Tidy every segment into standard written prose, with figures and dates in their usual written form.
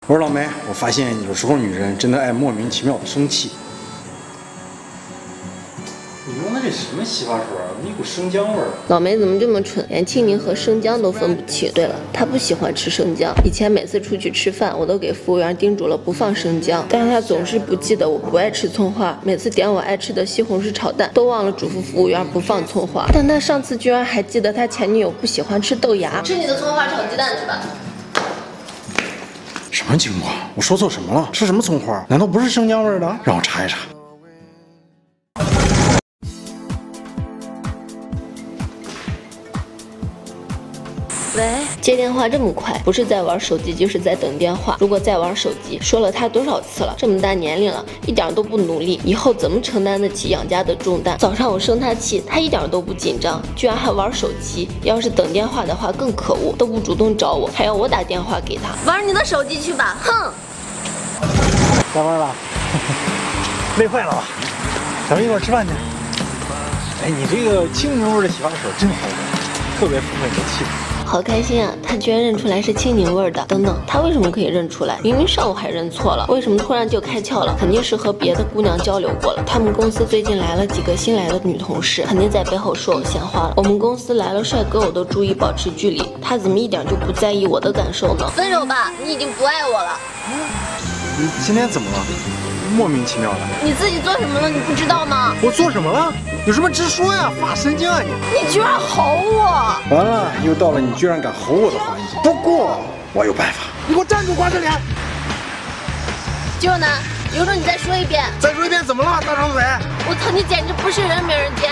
我说老梅，我发现有时候女人真的爱莫名其妙的生气。你用的这什么洗发水啊？一股生姜味儿。 老梅怎么这么蠢，连青柠和生姜都分不清？对了，她不喜欢吃生姜。以前每次出去吃饭，我都给服务员叮嘱了不放生姜，但是她总是不记得我不爱吃葱花。每次点我爱吃的西红柿炒蛋，都忘了嘱咐服务员不放葱花。但他上次居然还记得他前女友不喜欢吃豆芽。吃你的葱花炒鸡蛋去吧。 什么情况？我说错什么了？吃什么葱花？难道不是生姜味的？让我查一查。 喂，接电话这么快，不是在玩手机就是在等电话。如果在玩手机，说了他多少次了？这么大年龄了，一点都不努力，以后怎么承担得起养家的重担？早上我生他气，他一点都不紧张，居然还玩手机。要是等电话的话更可恶，都不主动找我，还要我打电话给他。玩你的手机去吧，哼！ 下班了，累坏了吧？咱们一块儿吃饭去。哎，你这个青柠味的洗发水真好闻，特别符合你的气质。 好开心啊！他居然认出来是青柠味的。等等，他为什么可以认出来？明明上午还认错了，为什么突然就开窍了？肯定是和别的姑娘交流过了。他们公司最近来了几个新来的女同事，肯定在背后说我闲话了。我们公司来了帅哥，我都注意保持距离，他怎么一点就不在意我的感受呢？分手吧，你已经不爱我了。 你今天怎么了？莫名其妙的。 你自己做什么了？你不知道吗？ 我做什么了？有什么直说呀！发神经啊你！ 你居然吼我！ 完了，又到了你居然敢吼我的环节。不过我有办法。你给我站住，瓜子脸！ 就呢，有种你再说一遍。 再说一遍怎么了，大长腿？ 我操，你简直不是人没人见！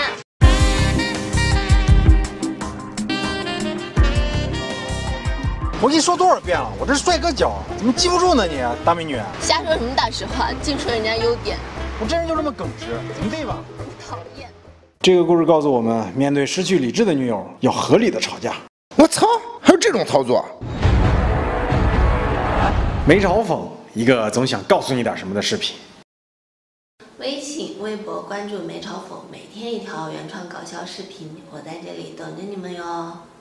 我跟你说多少遍了，我这是帅哥脚，怎么记不住呢你，大美女？ 瞎说什么大实话，净说人家优点。 我这人就这么耿直，怎么对吧？ 讨厌。 这个故事告诉我们，面对失去理智的女友，要合理的吵架。 我操，还有这种操作？ 没嘲讽，一个总想告诉你点什么的视频。 微信、微博关注没嘲讽，每天一条原创搞笑视频，我在这里等着你们哟。